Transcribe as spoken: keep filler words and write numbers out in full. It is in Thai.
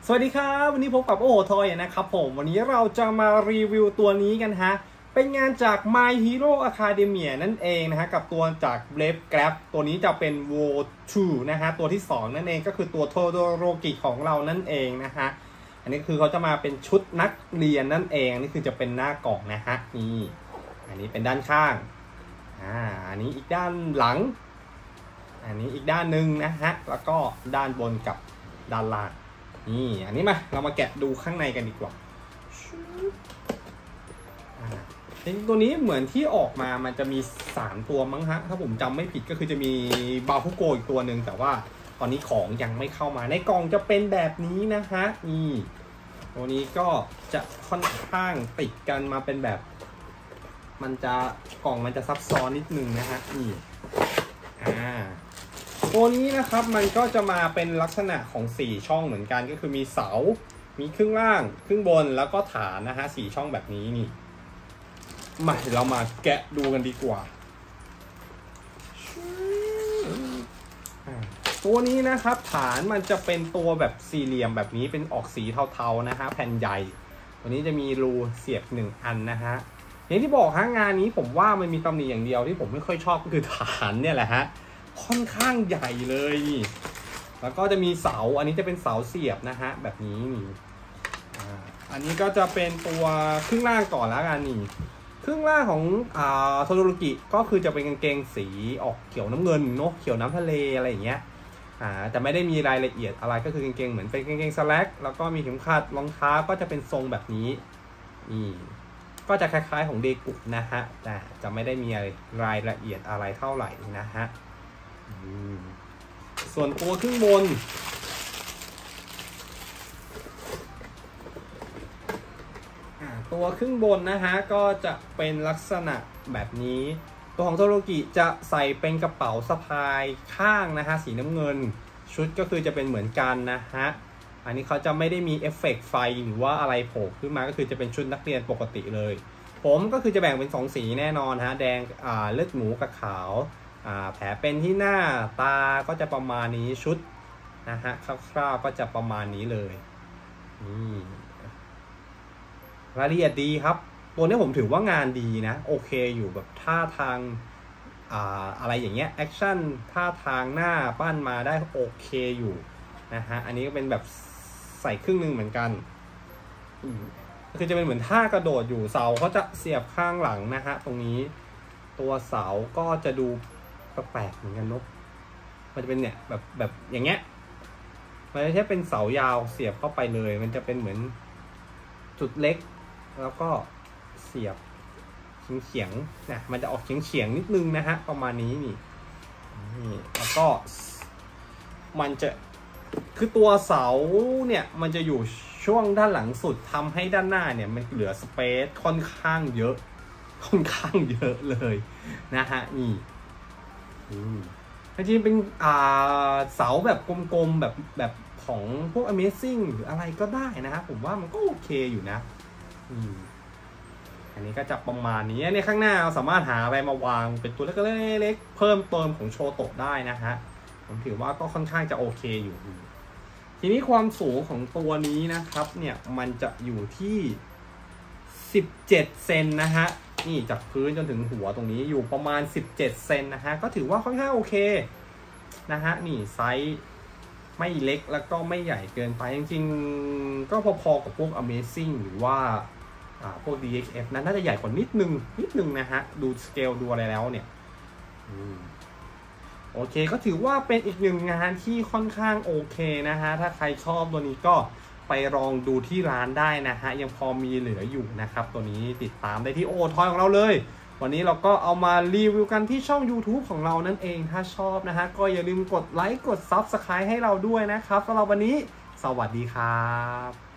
สวัสดีครับวันนี้พบกับโอโหทอยนะครับผมวันนี้เราจะมารีวิวตัวนี้กันฮะเป็นงานจาก My Hero Academia นั่นเองนะฮะกับตัวจาก Brave Grab ตัวนี้จะเป็น World ทู นะฮะตัวที่สองนั่นเองก็คือตัวโทโดโรกิของเรานั่นเองนะฮะอันนี้คือเขาจะมาเป็นชุดนักเรียนนั่นเองนี่คือจะเป็นหน้ากล่องนะฮะนี่อันนี้เป็นด้านข้างอ่าอันนี้อีกด้านหลังอันนี้อีกด้านหนึ่งนะฮะแล้วก็ด้านบนกับด้านล่างนี่อันนี้มาเรามาแกะดูข้างในกันดีกว่าตัวนี้เหมือนที่ออกมามันจะมีสามตัวมั้งฮะถ้าผมจำไม่ผิดก็คือจะมีบาฟุโกอีกตัวหนึ่งแต่ว่าตอนนี้ของยังไม่เข้ามาในกล่องจะเป็นแบบนี้นะฮะนี่ตัวนี้ก็จะค่อนข้างติดกันมาเป็นแบบมันจะกล่องมันจะซับซ้อนนิดนึงนะฮะนี่อ่าตัวนี้นะครับมันก็จะมาเป็นลักษณะของสี่ช่องเหมือนกันก็คือมีเสามีครึ่งล่างครึ่งบนแล้วก็ฐานนะฮะสี่ช่องแบบนี้นี่มาเรามาแกะดูกันดีกว่าตัวนี้นะครับฐานมันจะเป็นตัวแบบสี่เหลี่ยมแบบนี้เป็นออกสีเทาๆนะฮะแผ่นใหญ่ตัวนี้จะมีรูเสียบหนึ่งอันนะฮะอย่างที่บอกฮะงานนี้ผมว่ามันมีตำหนิอย่างเดียวที่ผมไม่ค่อยชอบก็คือฐานเนี่ยแหละฮะค่อนข้างใหญ่เลยนี่แล้วก็จะมีเสาอันนี้จะเป็นเสาเสียบนะฮะแบบนี้นี่อันนี้ก็จะเป็นตัวครึ่งล่างก่อนแล้วกันนี่ครึ่งล่างของอ่าโทโดโรกิก็คือจะเป็นกางเกงสีออกเขียวน้ำเงินเนาะเขียวน้ำทะเลอะไรอย่างเงี้ยอ่าแต่ไม่ได้มีรายละเอียดอะไรก็คือกางเกงเหมือนเป็นกางเกงสแลกแล้วก็มีเข็มขัดรองเท้าก็จะเป็นทรงแบบนี้นี่ก็จะคล้ายๆของเดกุนะฮะแต่จะไม่ได้มีรายละเอียดอะไรเท่าไหร่นะฮะส่วนตัวครึ่งบนตัวครึ่งบนนะฮะก็จะเป็นลักษณะแบบนี้ตัวของโทโดโรกิจะใส่เป็นกระเป๋าสะพายข้างนะฮะสีน้ำเงินชุดก็คือจะเป็นเหมือนกันนะฮะอันนี้เขาจะไม่ได้มีเอฟเฟกต์ไฟหรือว่าอะไรโผล่ขึ้นมาก็คือจะเป็นชุดนักเรียนปกติเลยผมก็คือจะแบ่งเป็นสองสีแน่นอนฮะแดงอ่าเลือดหมูกับขาวอ่าแผลเป็นที่หน้าตาก็จะประมาณนี้ชุดนะฮะคร่าวๆก็จะประมาณนี้เลยนี่รายละเอียดดีครับตัวนี้ผมถือว่างานดีนะโอเคอยู่แบบท่าทางอ่าอะไรอย่างเงี้ยแอคชั่นท่าทางหน้าปั้นมาได้โอเคอยู่นะฮะอันนี้ก็เป็นแบบใส่ครึ่งนึงเหมือนกันคือจะเป็นเหมือนท่ากระโดดอยู่เสาเขาจะเสียบข้างหลังนะฮะตรงนี้ตัวเสาก็จะดูแปลกๆเหมือนกันนกมันจะเป็นเนี่ยแบบแบบอย่างเงี้ยมันไม่ใช่เป็นเสายาวเสียบเข้าไปเลยมันจะเป็นเหมือนจุดเล็กแล้วก็เสียบเฉียงๆนะมันจะออกเฉียงๆนิดนึงนะฮะประมาณนี้นี่นี่แล้วก็มันจะคือตัวเสาเนี่ยมันจะอยู่ช่วงด้านหลังสุดทำให้ด้านหน้าเนี่ยมันเหลือสเปซค่อนข้างเยอะค่อนข้างเยอะเลยนะฮะนี่จริงๆเป็นอ่าเสาแบบกลมๆแบบแบบของพวก Amazing หรืออะไรก็ได้นะฮะผมว่ามันก็โอเคอยู่นะอันนี้ก็จะประมาณนี้ในข้างหน้าเราสามารถหาอะไรมาวางเป็นตัวเล็กๆเพิ่มเติมของโชโตะได้นะฮะผมถือว่าก็ค่อนข้างจะโอเคอยู่ทีนี้ความสูงของตัวนี้นะครับเนี่ยมันจะอยู่ที่สิบเจ็ดเซนนะฮะนี่จากพื้นจนถึงหัวตรงนี้อยู่ประมาณสิบเจ็ดเซนนะฮะก็ถือว่าค่อนข้างโอเคนะฮะนี่ไซส์ไม่เล็กแล้วก็ไม่ใหญ่เกินไปจริงๆก็พอๆกับพวก Amazing หรือว่าพวก ดี เอ็กซ์ เอฟ นั้นน่าจะใหญ่กว่านิดนึงนิดนึงนะฮะดูสเกลดูอะไรแล้วเนี่ยโอเคก็ถือว่าเป็นอีกหนึ่งงานที่ค่อนข้างโอเคนะฮะถ้าใครชอบตัวนี้ก็ไปลองดูที่ร้านได้นะฮะยังพอมีเหลืออยู่นะครับตัวนี้ติดตามได้ที่โอทอยของเราเลยวันนี้เราก็เอามารีวิวกันที่ช่อง YouTube ของเรานั่นเองถ้าชอบนะฮะก็อย่าลืมกดไลค์กด ซับสไครบ์ ให้เราด้วยนะครับสำหรับวันนี้สวัสดีครับ